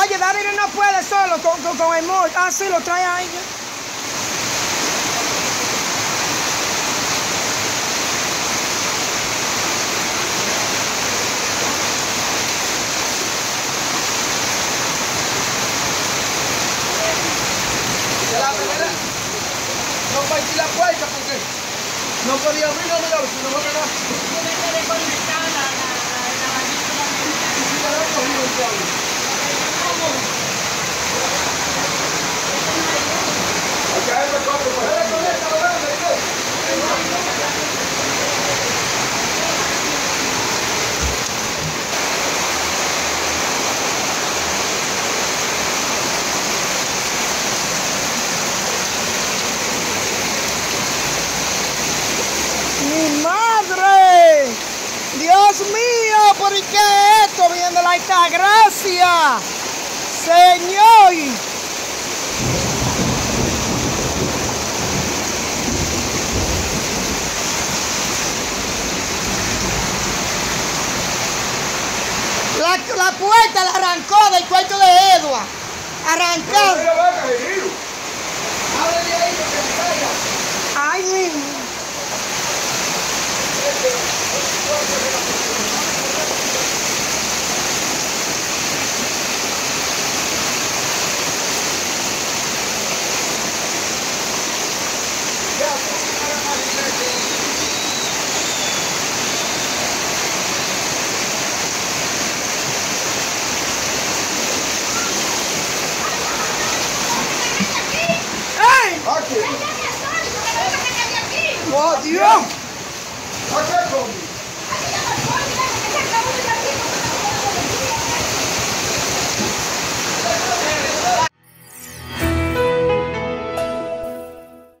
Oye, Darío no puede solo con el mol. Ah, sí, lo trae a ella. No partí la puerta porque no podía abrir, no me la si no me quedaba. Tiene que desconectar la ¡Mi madre! ¡Dios mío! ¿Por qué esto? Viendo la Altagracia. ¡Señor! La puerta la arrancó del cuarto de Edward. Arrancó. Ábrele ahí para que se caiga. Ay, mi. ¡Ey! Aquí. ¡Oh, Dios!